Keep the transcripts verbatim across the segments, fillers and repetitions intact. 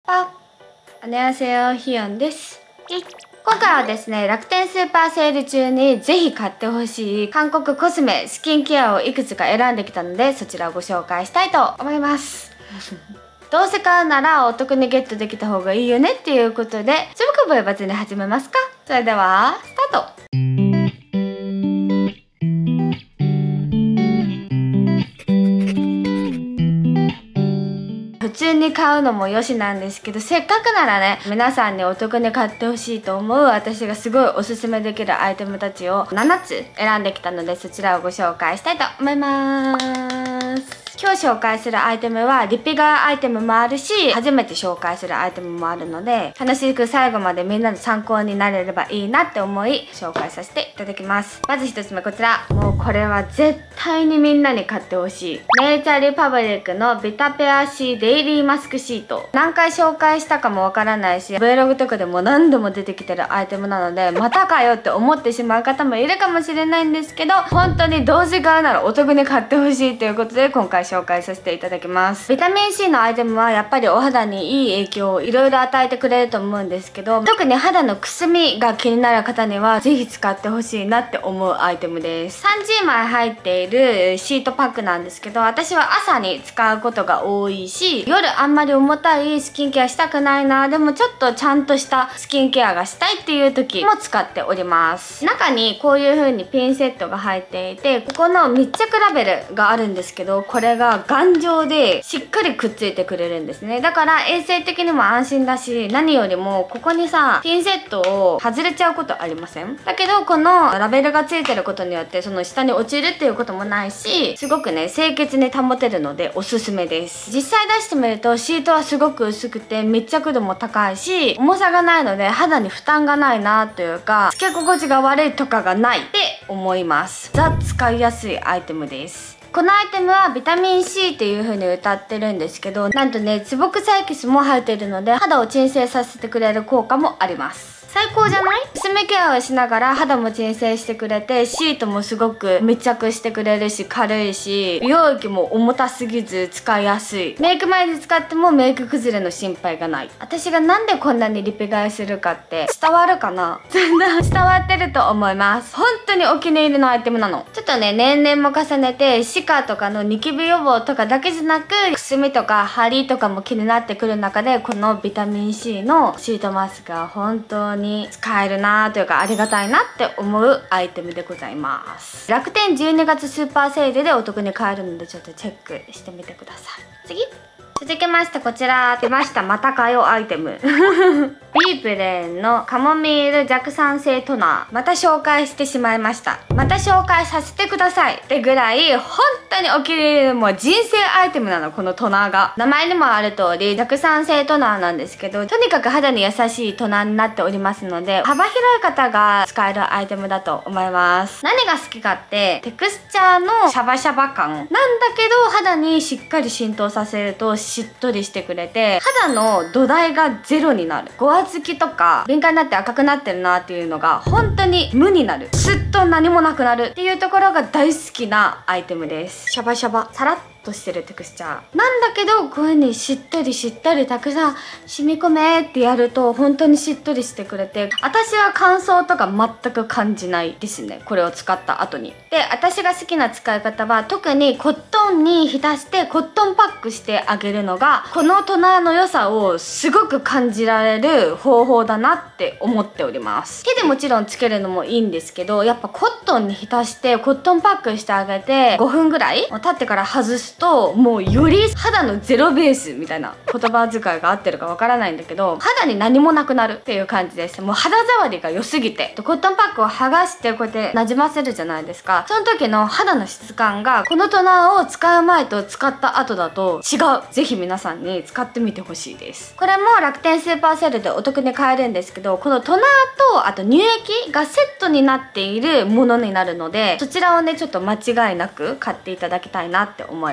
パ안녕하세요、ヒヨンです。今回はですね、楽天スーパーセール中にぜひ買ってほしい韓国コスメ、スキンケアをいくつか選んできたので、そちらをご紹介したいと思います。どうせ買うならお得にゲットできた方がいいよねっていうことで、ちょぶかぶえばずに始めますか。それではスタート。普通に買うのもよしなんですけど、せっかくならね、皆さんにお得に買ってほしいと思う私がすごいおすすめできるアイテムたちをななつ選んできたので、そちらをご紹介したいと思います。今日紹介するアイテムはリピ買いアイテムもあるし、初めて紹介するアイテムもあるので、楽しく最後までみんなの参考になれればいいなって思い紹介させていただきます。まずひとつめこちら、もうこれは絶対にみんなに買ってほしいネイチャーリパブリックのビタペアシーデイリーマスクシート。何回紹介したかもわからないし、 Vlog とかでも何度も出てきてるアイテムなので、またかよって思ってしまう方もいるかもしれないんですけど、本当にどうせ買うならお得に買ってほしいということで今回紹介させていただきます。ビタミン C のアイテムはやっぱりお肌にいい影響をいろいろ与えてくれると思うんですけど、特に肌のくすみが気になる方にはぜひ使ってほしいなって思うアイテムです。さんじゅうまい入っているシートパックなんですけど、私は朝に使うことが多いし、夜あんまり重たいスキンケアしたくないな、でもちょっとちゃんとしたスキンケアがしたいっていう時も使っております。中にこういう風にピンセットが入っていて、ここの密着ラベルがあるんですけど、これが頑丈でしっかりくっついてくれるんですね。だから衛生的にも安心だし、何よりもここにさ、ピンセットを外れちゃうことありません？だけどこのラベルがついてることによってその下に落ちるっていうこともないし、すごくね清潔に保てるのでおすすめです。実際出してみるとシートはすごく薄くて密着度も高いし、重さがないので肌に負担がないなというか、つけ心地が悪いとかがないって思います。ザ使いやすいアイテムです。このアイテムはビタミン C っていう風に歌ってるんですけど、なんとねツボクサエキスも入っているので肌を鎮静させてくれる効果もあります。最高じゃない？くすみケアをしながら肌も鎮静してくれて、シートもすごく密着してくれるし軽いし、美容液も重たすぎず使いやすい。メイク前に使ってもメイク崩れの心配がない。私がなんでこんなにリピ買いするかって伝わるかな？伝わってると思います。本当にお気に入りのアイテムなの。ちょっとね年齢も重ねて歯科とかのニキビ予防とかだけじゃなく、くすみとかハリとかも気になってくる中で、このビタミン C のシートマスクは本当にに使えるなーというか、ありがたいなって思うアイテムでございます。楽天じゅうにがつスーパーセールでお得に買えるので、ちょっとチェックしてみてください。次続きましてこちら出ました、またかよアイテムビープレーンのカモミール弱酸性トナー、また紹介してしまいました。また紹介させてくださいってぐらい本当にお気に入りのもう人生アイテムなの、このトナーが。名前にもある通り弱酸性トナーなんですけど、とにかく肌に優しいトナーになっておりますので、幅広い方が使えるアイテムだと思います。何が好きかってテクスチャーのシャバシャバ感なんだけど、肌にしっかり浸透させるとしっとりしてくれて、肌の土台がゼロになる。ごわつきとか敏感になって赤くなってるなっていうのが本当に無になる。すっと何もなくなるっていうところが大好きなアイテムです。シャバシャバサラッとしてるテクスチャーなんだけど、こういう風にしっとりしっとりたくさん染み込めってやると本当にしっとりしてくれて、私は乾燥とか全く感じないですね、これを使った後に。で私が好きな使い方は、特にコットンに浸してコットンパックしてあげるのが、このトナーの良さをすごく感じられる方法だなって思っております。手でもちろんつけるのもいいんですけど、やっぱコットンに浸してコットンパックしてあげてごふんぐらい経ってから外すと、もうより肌のゼロベースみたいな、言葉遣いが合ってるかわからないんだけど、肌に何もなくなるっていう感じです。もう肌触りが良すぎて、コットンパックを剥がしてこうやってなじませるじゃないですか。その時の肌の質感がこのトナーを使う前と使った後だと違う。ぜひ皆さんに使ってみてほしいです。これも楽天スーパーセールでお得に買えるんですけど、このトナーとあと乳液がセットになっているものになるので、そちらをねちょっと間違いなく買っていただきたいなって思います。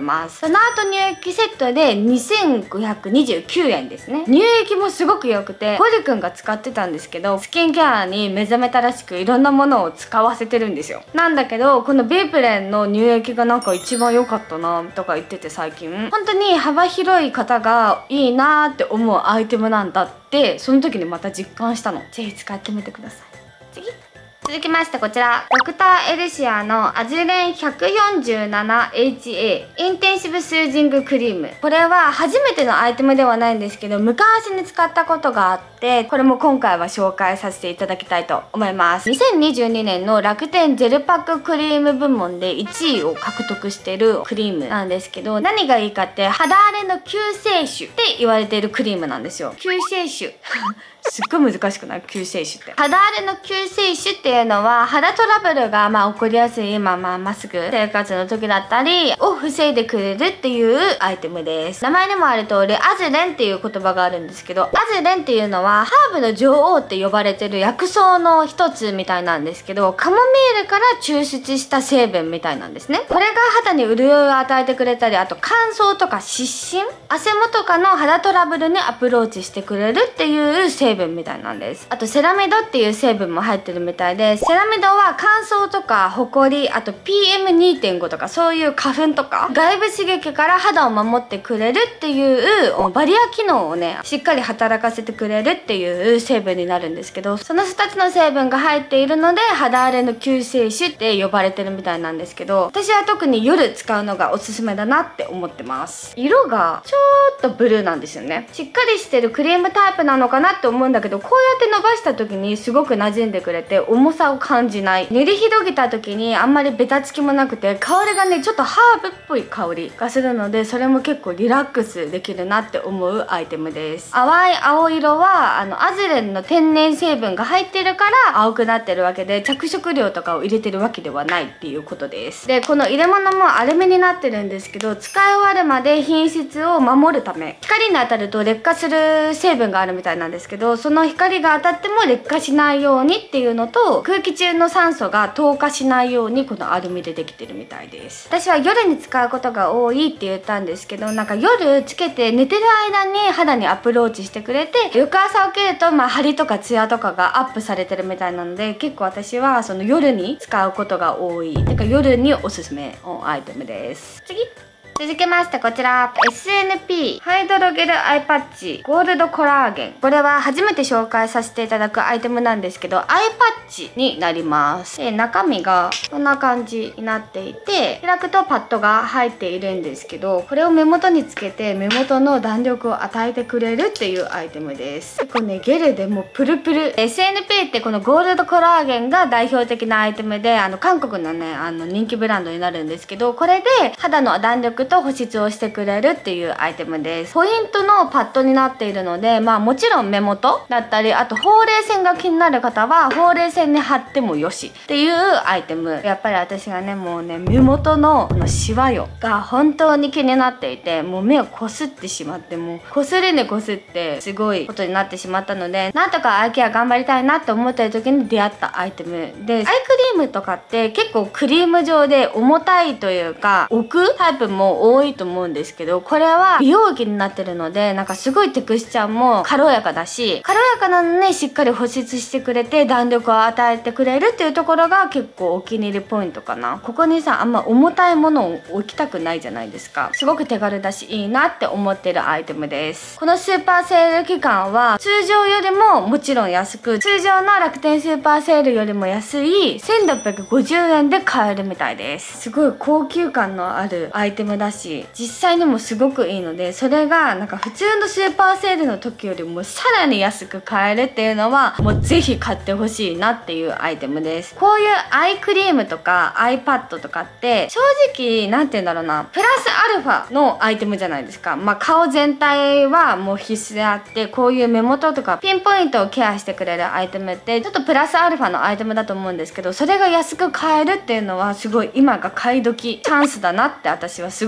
ます。その後乳液セットでにせんごひゃくにじゅうきゅうえんですね。乳液もすごく良くて、ホリくんが使ってたんですけど、スキンケアに目覚めたらしくいろんなものを使わせてるんですよ。なんだけど、このビープレンの乳液がなんか一番良かったなとか言ってて、最近本当に幅広い方がいいなーって思うアイテムなんだって、その時にまた実感したの。ぜひ使ってみてください。次、続きましてこちら、ドクターエルシアのアジュレン ひゃくよんじゅうななエイチエー インテンシブスージングクリーム。これは初めてのアイテムではないんですけど、昔に使ったことがあって、これも今回は紹介させていただきたいと思います。にせんにじゅうにねんの楽天ジェルパッククリーム部門でいちいを獲得しているクリームなんですけど、何がいいかって肌荒れの救世主って言われているクリームなんですよ。救世主すっごい難しくない？救世主って。肌荒れの救世主っていうのは、肌トラブルがまあ起こりやすい今まあマスク生活の時だったりを防いでくれるっていうアイテムです。名前にもある通り、アズレンっていう言葉があるんですけど、アズレンっていうのはハーブの女王って呼ばれてる薬草の一つみたいなんですけど、カモミールから抽出した成分みたいなんですね。これが肌に潤いを与えてくれたり、あと乾燥とか湿疹、汗もとかの肌トラブルにアプローチしてくれるっていう成分成分みたいなんです。あとセラミドっていう成分も入ってるみたいで、セラミドは乾燥とかホコリ、あと ピーエムにてんご とかそういう花粉とか外部刺激から肌を守ってくれるっていうバリア機能をねしっかり働かせてくれるっていう成分になるんですけど、そのふたつの成分が入っているので肌荒れの救世主って呼ばれてるみたいなんですけど、私は特に夜使うのがおすすめだなって思ってます。色がちょっとブルーなんですよね。しっかりしてるクリームタイプなのかなって思うんだけど、こうやって伸ばした時にすごく馴染んでくれて重さを感じない。練り広げた時にあんまりベタつきもなくて、香りがねちょっとハーブっぽい香りがするので、それも結構リラックスできるなって思うアイテムです。淡い青色はあのアズレンの天然成分が入ってるから青くなってるわけで、着色料とかを入れてるわけではないっていうことです。でこの入れ物もアルミになってるんですけど、使い終わるまで品質を守るため、光に当たると劣化する成分があるみたいなんですけど、その光が当たっても劣化しないようにっていうのと、空気中の酸素が透過しないようにこのアルミでできてるみたいです。私は夜に使うことが多いって言ったんですけど、なんか夜つけて寝てる間に肌にアプローチしてくれて、翌朝起きるとまあ張りとかツヤとかがアップされてるみたいなので、結構私はその夜に使うことが多い、てか夜におすすめのアイテムです。次、続きましてこちら エスエヌピー ハイドロゲルアイパッチゴールドコラーゲン。これは初めて紹介させていただくアイテムなんですけど、アイパッチになります。で中身がこんな感じになっていて、開くとパッドが入っているんですけど、これを目元につけて目元の弾力を与えてくれるっていうアイテムです。結構ねゲルでもうプルプル。 エスエヌピー ってこのゴールドコラーゲンが代表的なアイテムで、あの韓国のねあの人気ブランドになるんですけど、これで肌の弾力と保湿をしてくれるっていうアイテムです。ポイントのパッドになっているので、まあもちろん目元だったり、あとほうれい線が気になる方はほうれい線に貼ってもよしっていうアイテム。やっぱり私がねもうね目元のこのシワよが本当に気になっていて、もう目をこすってしまって、もうこすりにこすってすごいことになってしまったので、なんとかアイケア頑張りたいなって思ってる時に出会ったアイテムで、アイクリームとかって結構クリーム状で重たいというか置くタイプも多いと思うんですけど、これは美容液になってるので、なんかすごいテクスチャーも軽やかだし、軽やかなのにしっかり保湿してくれて弾力を与えてくれるっていうところが結構お気に入りポイントかな。ここにさあんま重たいものを置きたくないじゃないですか。すごく手軽だしいいなって思ってるアイテムです。このスーパーセール期間は通常よりももちろん安く、通常の楽天スーパーセールよりも安いせんろっぴゃくごじゅうえんで買えるみたいです。すごい高級感のあるアイテムだし、実際にもすごくいいので、それがなんか普通のスーパーセールの時よりもさらに安く買えるっていうのはもうぜひ買ってほしいなっていうアイテムです。こういうアイクリームとかアイパッドとかって正直なんて言うんだろうな、プラスアルファのアイテムじゃないですか。まあ顔全体はもう必須であって、こういう目元とかピンポイントをケアしてくれるアイテムってちょっとプラスアルファのアイテムだと思うんですけど、それが安く買えるっていうのはすごい今が買い時チャンスだなって私はすごい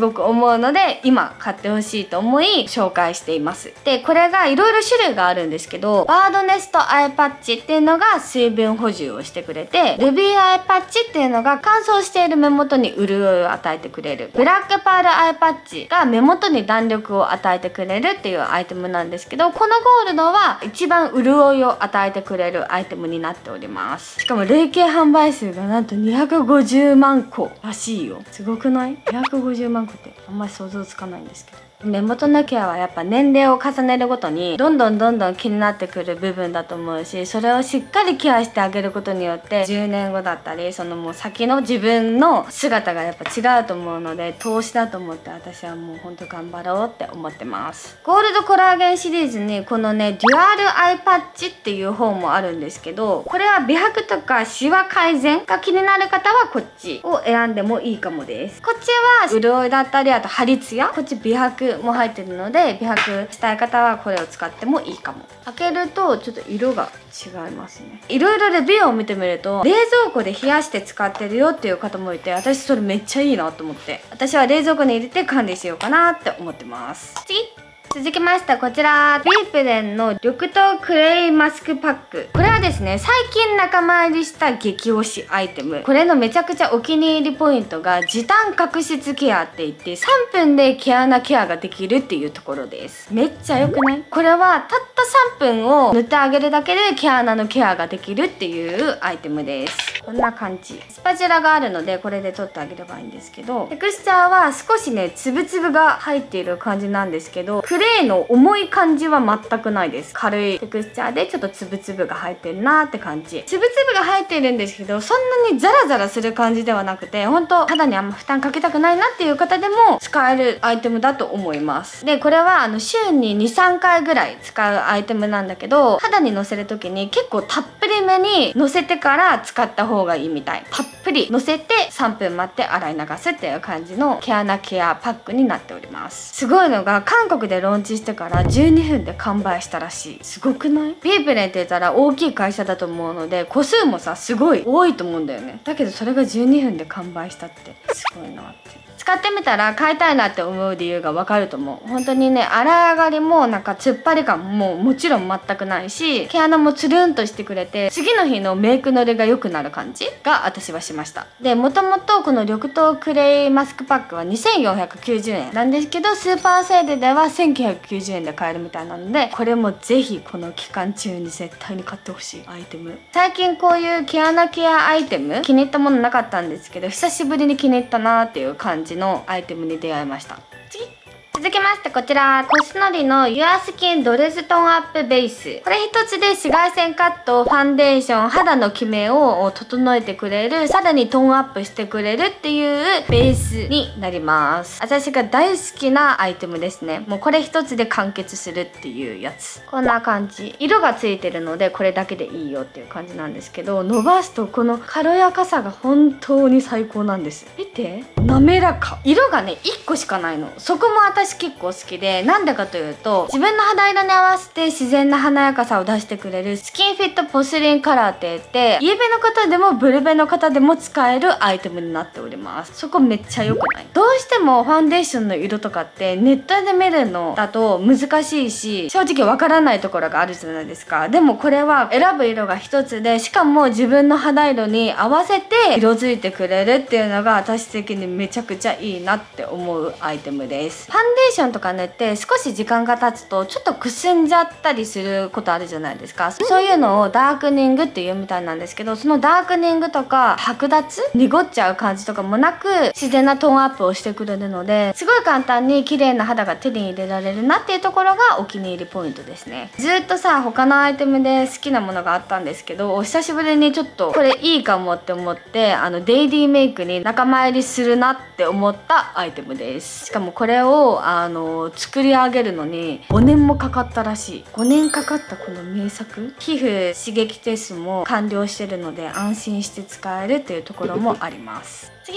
ごく思うので、今買ってほしいと思い紹介しています。でこれがいろいろ種類があるんですけど、バードネストアイパッチっていうのが水分補充をしてくれて、ルビーアイパッチっていうのが乾燥している目元に潤いを与えてくれる、ブラックパールアイパッチが目元に弾力を与えてくれるっていうアイテムなんですけど、このゴールドは一番潤いを与えてくれるアイテムになっております。しかも累計販売数がなんとにひゃくごじゅうまんこらしいよ。すごくない？ にひゃくごじゅうまんこってあんまり想像つかないんですけど、目元のケアはやっぱ年齢を重ねるごとにどんどんどんどん気になってくる部分だと思うし、それをしっかりケアしてあげることによってじゅうねんごだったり、そのもう先の自分の姿がやっぱ違うと思うので、投資だと思って私はもうほんと頑張ろうって思ってます。ゴールドコラーゲンシリーズにこのねデュアルアイパッチっていう方もあるんですけど、これは美白とかシワ改善が気になる方はこっちを選んでもいいかもです。こっちは潤いだったり、あとハリツヤ、こっち美白も入ってるので美白したい方はこれを使ってもいいかも。開けるとちょっと色が違いますね。いろいろレビューを見てみると、冷蔵庫で冷やして使ってるよっていう方もいて、私それめっちゃいいなと思って、私は冷蔵庫に入れて管理しようかなって思ってます。次続きましてこちら、ビープレンの緑豆クレイマスクパック。これはですね、最近仲間入りした激推しアイテム。これのめちゃくちゃお気に入りポイントが時短角質ケアって言って、さんぷんで毛穴ケアができるっていうところです。めっちゃ良くない？これはたったさんぷんを塗ってあげるだけで毛穴のケアができるっていうアイテムです。こんな感じ。スパチュラがあるのでこれで取ってあげればいいんですけど、テクスチャーは少しねつぶつぶが入っている感じなんですけど、クレイの重い感じは全くないです。軽いテクスチャーでちょっとつぶつぶが入ってるなーって感じ。つぶつぶが入っているんですけど、そんなにザラザラする感じではなくて、本当肌にあんま負担かけたくないなっていう方でも使えるアイテムだと思います。でこれはあの週ににさんかいぐらい使うアイテムなんだけど、肌にのせる時に結構たっぷりめにのせてから使った方がいいみたい。たっぷりのせてさんぷん待って洗い流すっていう感じの毛穴ケアパックになっております。すごいのが、韓国でローンチしてからじゅうにふんで完売したらしい。すごくない？ビープレンって言ったら大きい会社だと思うので、個数もさすごい多いと思うんだよね。だけどそれがじゅうにふんで完売したってすごいなって。使ってみたら買いたいなって思う理由がわかると思う。本当にね、洗い上がりもなんか突っ張り感ももちろん全くないし、毛穴もつるんとしてくれて、次の日のメイクのりが良くなる感じが私はしました。でもともとこの緑豆クレイマスクパックはにせんよんひゃくきゅうじゅうえんなんですけど、スーパーセールではせんきゅうひゃくきゅうじゅうえんで買えるみたいなので、これもぜひこの期間中に絶対に買ってほしいアイテム。最近こういう毛穴ケアアイテム気に入ったものなかったんですけど、久しぶりに気に入ったなーっていう感じのアイテムに出会いました。次続きましてこちら、コスノリの Your Skin ドレストーンアップベース。これ一つで紫外線カット、ファンデーション、肌のキメを整えてくれる、さらにトーンアップしてくれるっていうベースになります。私が大好きなアイテムですね。もうこれ一つで完結するっていうやつ。こんな感じ。色がついてるのでこれだけでいいよっていう感じなんですけど、伸ばすとこの軽やかさが本当に最高なんです。見て、滑らか。色がねいっこしかないの。そこも私結構好きで、なんでかというと、自分の肌色に合わせて自然な華やかさを出してくれるスキンフィットポスリンカラーって言って、イエベの方でもブルベの方でも使えるアイテムになっております。そこめっちゃ良くない？どうしてもファンデーションの色とかってネットで見るのだと難しいし、正直わからないところがあるじゃないですか。でもこれは選ぶ色が一つで、しかも自分の肌色に合わせて色づいてくれるっていうのが私的にめちゃくちゃいいなって思うアイテムです。ファンデーションとか塗って少し時間が経つとちょっとくすんじゃったりすることあるじゃないですか。そういうのをダークニングっていうみたいなんですけど、そのダークニングとか剥奪濁っちゃう感じとかもなく自然なトーンアップをしてくれるので、すごい簡単に綺麗な肌が手に入れられるなっていうところがお気に入りポイントですね。ずっとさ他のアイテムで好きなものがあったんですけど、お久しぶりにちょっとこれいいかもって思って、あのデイリーメイクに仲間入りするなって思ったアイテムです。しかもこれをあの作り上げるのにごねんもかかったらしい。ごねんかかったこの名作。皮膚刺激テストも完了してるので安心して使えるというところもあります。次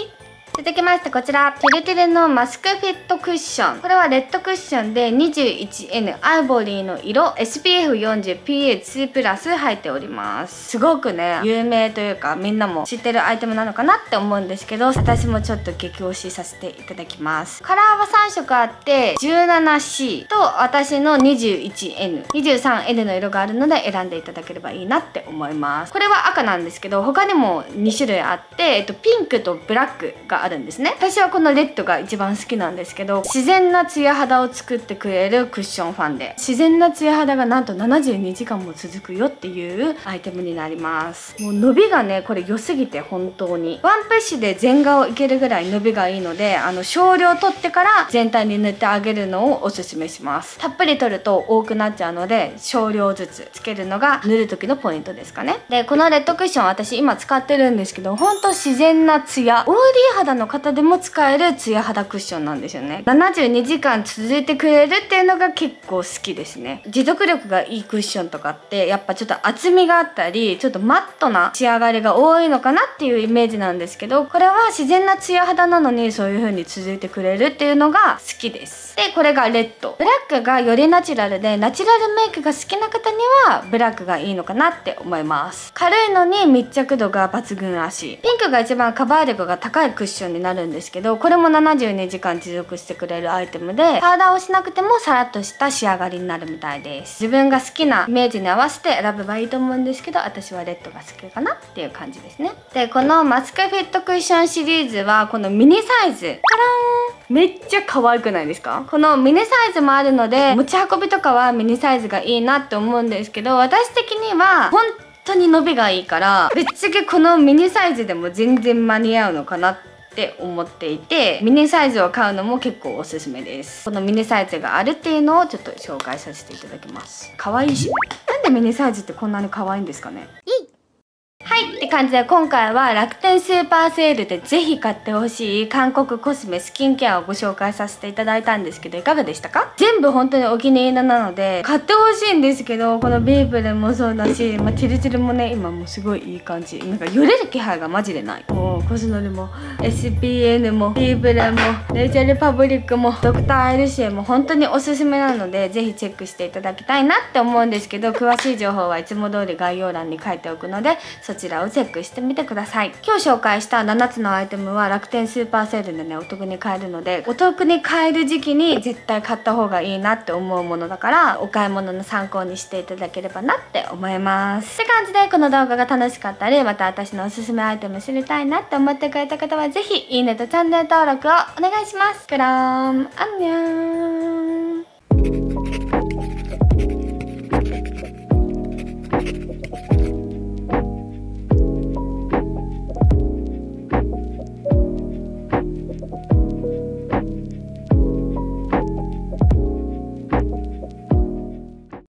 続きましてこちら、ティルティルのマスクフィットクッション。これはレッドクッションで にじゅういちエヌ アイボリーの色 エスピーエフよんじゅうピーエーツー プラス入っております。すごくね有名というかみんなも知ってるアイテムなのかなって思うんですけど、私もちょっと激推しさせていただきます。カラーはさん色あって じゅうななシー と私の にじゅういちエヌ、にじゅうさんエヌ の色があるので選んでいただければいいなって思います。これは赤なんですけど他にもに種類あって、えっと、ピンクとブラックがあるんですね。私はこのレッドが一番好きなんですけど、自然なツヤ肌を作ってくれるクッションファンデ。自然なツヤ肌がなんとななじゅうにじかんも続くよっていうアイテムになります。もう伸びがねこれ良すぎて本当にワンプッシュで全顔いけるぐらい伸びがいいので、あの少量取ってから全体に塗ってあげるのをおすすめします。たっぷり取ると多くなっちゃうので少量ずつつけるのが塗る時のポイントですかね。でこのレッドクッション私今使ってるんですけど、ほんと自然なツヤ、オーリー肌の方でも使えるツヤ肌クッションなんですよね。ななじゅうにじかん続いてくれるっていうのが結構好きですね。持続力がいいクッションとかってやっぱちょっと厚みがあったりちょっとマットな仕上がりが多いのかなっていうイメージなんですけど、これは自然なツヤ肌なのにそういう風に続いてくれるっていうのが好きです。でこれがレッド。ブラックがよりナチュラルでナチュラルメイクが好きな方にはブラックがいいのかなって思います。軽いのに密着度が抜群らしい。ピンクが一番カバー力が高いクッションになるんですけど、これもななじゅうにじかん持続してくれるアイテムでパウダーをしなくてもサラッとした仕上がりになるみたいです。自分が好きなイメージに合わせて選べばいいと思うんですけど、私はレッドが好きかなっていう感じですね。でこのマスクフィットクッションシリーズはこのミニサイズ、タラーン、めっちゃ可愛くないですか？このミニサイズもあるので持ち運びとかはミニサイズがいいなって思うんですけど、私的には本当に伸びがいいからぶっちゃけこのミニサイズでも全然間に合うのかなって思っていて、ミニサイズを買うのも結構おすすめです。このミニサイズがあるっていうのをちょっと紹介させていただきます。可愛いし、なんでミニサイズってこんなに可愛いんですかね。はいって感じで今回は楽天スーパーセールでぜひ買ってほしい韓国コスメスキンケアをご紹介させていただいたんですけど、いかがでしたか？全部本当にお気に入りなので買ってほしいんですけど、このビーブレもそうだし、まあ、チルチルもね今もうすごいいい感じ、なんかよれる気配がマジでない。もうコスノリも エスピーエヌ もビーブレもネイチャルパブリックもドクターエルシエも本当におすすめなのでぜひチェックしていただきたいなって思うんですけど、詳しい情報はいつも通り概要欄に書いておくのでそちらをチェックしてみてください。今日紹介したななつのアイテムは楽天スーパーセールでねお得に買えるので、お得に買える時期に絶対買った方がいいなって思うものだからお買い物の参考にしていただければなって思います。って感じでこの動画が楽しかったりまた私のおすすめアイテム知りたいなって思ってくれた方はぜひいいねとチャンネル登録をお願いします。그럼 안녕。